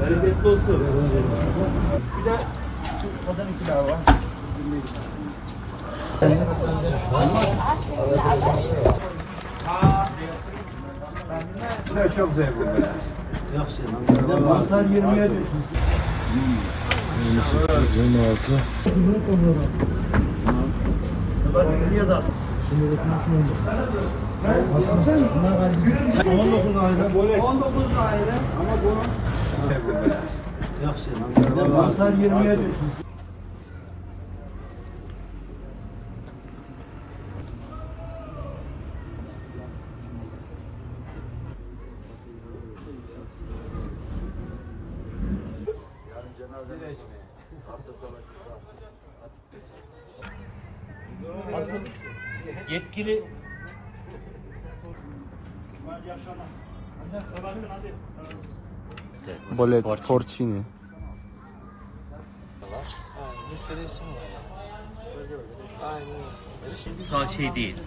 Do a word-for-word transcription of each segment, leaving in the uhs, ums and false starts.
Bereketli olsun. Bir de kadın iki daha var. Çok çok zevkli. Yok şey. Mantar yirmiye düşmüş. yirmi sekiz, yirmi altı. Bak yirmiye de on dokuz ayrı. on dokuz ayrı ama bu yok şey. Mantar yirmiye düşmüş. Asıl yetkili Bolet, porcini. bir sürü isim var ya. Aynen. Sağ şey değil.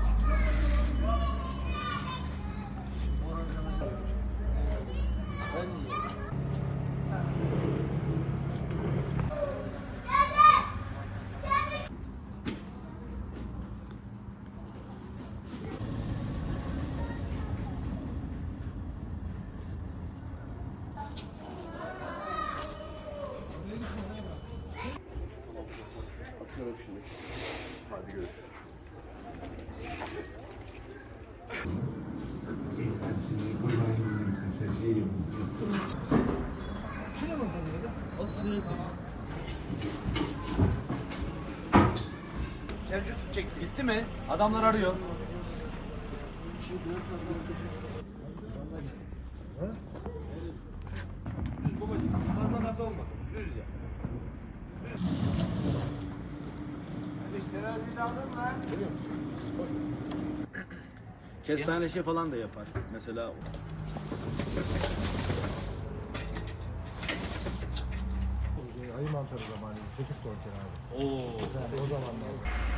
Hadi görüşürüz. Selçuk çekti. Gitti mi? Adamlar arıyor. Düz babacığım. Fazla nasıl olmasın? Düz ya. Kestane şey falan da yapar. Mesela Ayı mantarı zamanı sekiz tonken abi. Oo. Yani o zamanlar.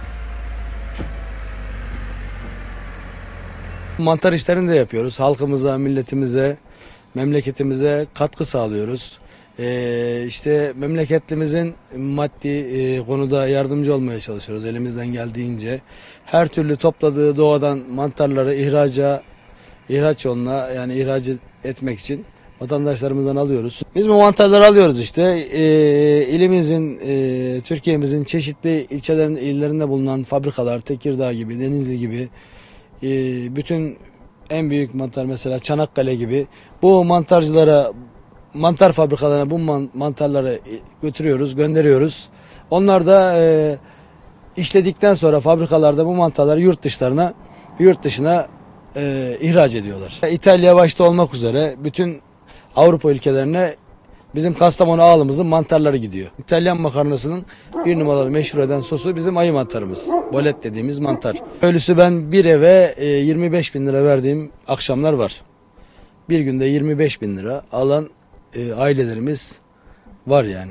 Mantar işlerini de yapıyoruz. Halkımıza, milletimize, memleketimize katkı sağlıyoruz. Ee, işte memleketlimizin maddi e, konuda yardımcı olmaya çalışıyoruz elimizden geldiğince. Her türlü topladığı doğadan mantarları ihraca, ihraç yoluna yani ihraç etmek için vatandaşlarımızdan alıyoruz. Biz bu mantarları alıyoruz işte. Ee, ilimizin, e, Türkiye'mizin çeşitli ilçelerin, illerinde bulunan fabrikalar, Tekirdağ gibi, Denizli gibi, e, bütün en büyük mantar mesela Çanakkale gibi bu mantarcılara, mantar fabrikalarına bu man mantarları götürüyoruz, gönderiyoruz. Onlar da e, işledikten sonra fabrikalarda bu mantarları yurt dışlarına, yurt dışına e, ihraç ediyorlar. İtalya başta olmak üzere bütün Avrupa ülkelerine bizim Kastamonu ağalımızın mantarları gidiyor. İtalyan makarnasının bir numaralı meşhur eden sosu bizim ayı mantarımız. Bolet dediğimiz mantar. Ölüsü ben bir eve e, yirmi beş bin lira verdiğim akşamlar var. Bir günde yirmi beş bin lira alan e, ailelerimiz var yani.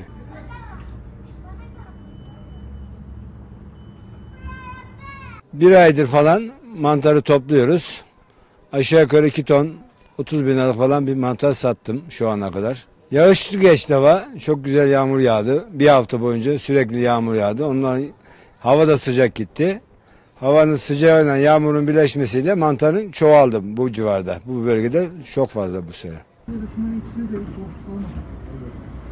Bir aydır falan mantarı topluyoruz. Aşağı yukarı iki ton otuz bin lira falan bir mantar sattım şu ana kadar. Yağışlı geçti hava. Çok güzel yağmur yağdı. Bir hafta boyunca sürekli yağmur yağdı. Ondan hava da sıcak gitti. Havanın sıcağıyla yağmurun birleşmesiyle mantarın çoğaldı bu civarda. Bu bölgede çok fazla bu sene.